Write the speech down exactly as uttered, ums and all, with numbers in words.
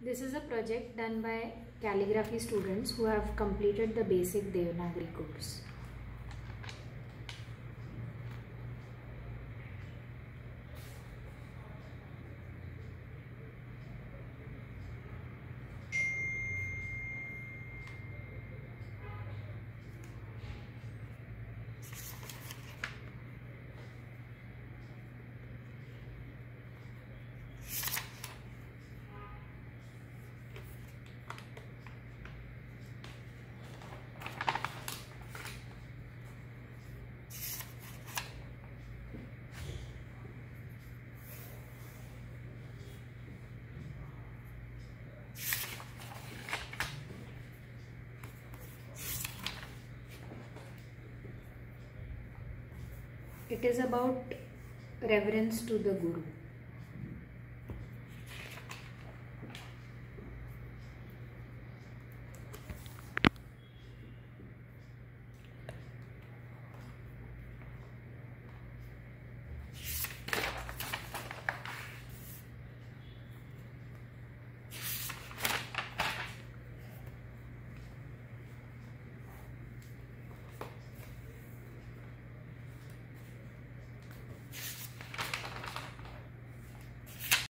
This is a project done by calligraphy students who have completed the basic Devanagari course. It is about reverence to the Guru.